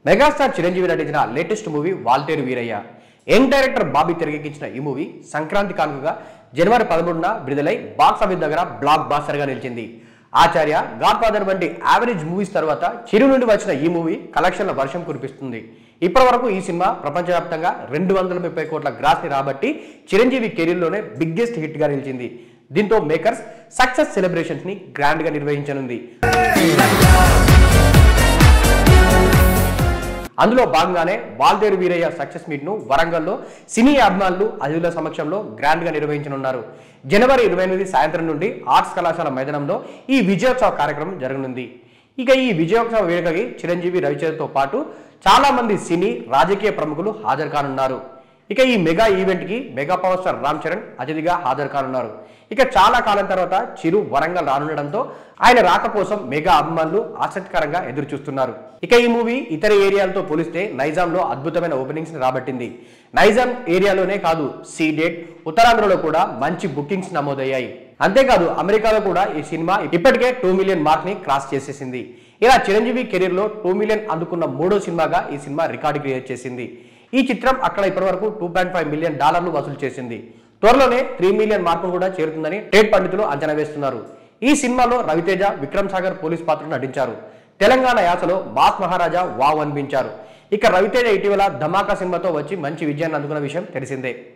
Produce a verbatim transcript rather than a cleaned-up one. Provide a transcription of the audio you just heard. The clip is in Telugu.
మెగాస్టార్ చిరంజీవి నటించిన latest movie Waltair Veerayya. Young director Bobby తెరకెక్కించిన ఈ మూవీ సంక్రాంతి కానుకగా జనవరి పదమూడున విడుదలై బాక్స్ ఆఫీస్ దగ్గర బ్లాక్ బాస్టర్ గా నిలిచింది. ఆచార్య, గాడ్ ఫాదర్ వంటి యావరేజ్ మూవీస్ తర్వాత చిరు నుండి వచ్చిన ఈ మూవీ కలెక్షన్ల వర్షం కురిపిస్తుంది. ఇప్పటి వరకు ఈ సినిమా ప్రపంచవ్యాప్తంగా రెండు వందల ముప్పై కోట్ల గ్రాస్ ని రాబట్టి చిరంజీవి కెరీర్లోనే బిగ్గెస్ట్ హిట్ గా నిలిచింది. దీంతో మేకర్స్ సక్సెస్ సెలబ్రేషన్స్ ని గ్రాండ్ గా నిర్వహించనుంది. అందులో భాగంగానే వాల్తేరు వీరయ్య సక్సెస్ మీట్ ను వరంగల్లో సినీ అభిమానులు అతిథుల సమక్షంలో గ్రాండ్ గా నిర్వహించనున్నారు. జనవరి ఇరవై ఎనిమిది సాయంత్రం నుండి ఆర్ట్స్ కళాశాల మైదానంలో ఈ విజయోత్సవ కార్యక్రమం జరగనుంది. ఇక ఈ విజయోత్సవ వేడుకకి చిరంజీవి, రవిచంద్రతో పాటు చాలా మంది సినీ రాజకీయ ప్రముఖులు హాజరు కానున్నారు. ఇక ఈ మెగా ఈవెంట్ కి mega power star Ram Charan అతిథిగా హాజరు కానున్నారు. ఇక చాలా కాలం తర్వాత చిరు వరంగల్ రానుండడంతో ఆయన రాక కోసం మెగా అభిమానులు ఆసక్తికరంగా ఎదురు చూస్తున్నారు. ఇక ఈ మూవీ ఇతర ఏరియాలతో పోలిస్తే నైజాంలో అద్భుతమైన ఓపెనింగ్స్ రాబట్టింది. నైజాం ఏరియాలోనే కాదు, సీడెడ్, ఉత్తరాంధ్రలో కూడా మంచి బుకింగ్స్ నమోదయ్యాయి. అంతేకాదు అమెరికాలో కూడా ఈ సినిమా ఇప్పటికే టూ మిలియన్ మార్క్ ని క్రాస్ చేసేసింది. ఇలా చిరంజీవి కెరీర్ లో టూ మిలియన్ అందుకున్న మూడో సినిమాగా ఈ సినిమా రికార్డు క్రియేట్ చేసింది. ఈ చిత్రం అక్కడ ఇప్పటి వరకు టూ పాయింట్ ఫైవ్ మిలియన్ డాలర్లు వసూలు చేసింది. త్వరలోనే త్రీ మిలియన్ మార్కును కూడా చేరుతుందని ట్రేడ్ పండితులు అంచనా వేస్తున్నారు. ఈ సినిమాలో రవితేజ, విక్రమ్ సాగర్ పోలీస్ పాత్రను నటించారు. తెలంగాణ యాసలో మాస్ మహారాజా వావ్ అనిపించారు. ఇక రవితేజ ఇటీవల ధమాకా సినిమాతో వచ్చి మంచి విజయాన్ని అందుకున్న విషయం తెలిసిందే.